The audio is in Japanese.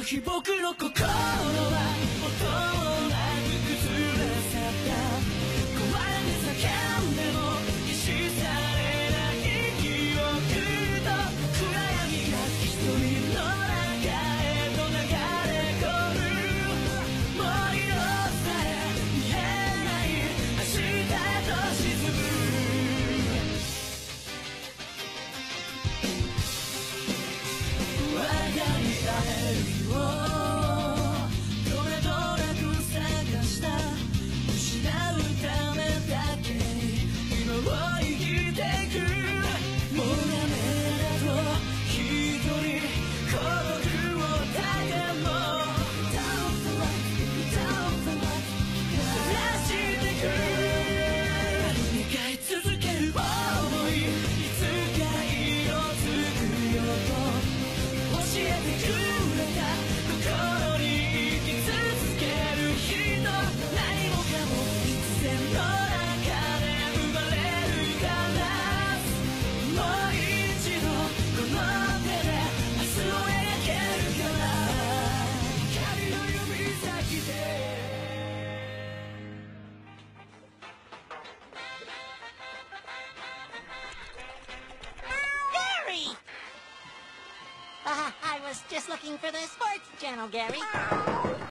日僕の心は音なく崩れ去った壊れて叫んでも消し去れない記憶と暗闇が一人の中へと流れ込むもう色さえ見えない明日へと沈む分かり合える日をどれどれく探した失うためだけに今を生きていくもうダメだと一人孤独を抱いても Without the light Without the light 照らしてく願い続ける想いいつか色づくよと教えてくれた心に生き続ける人何もかも必然の中で生まれるからもう一度この手で明日を描けるから光の指先で Gary! I was just looking for the sports channel, Gary.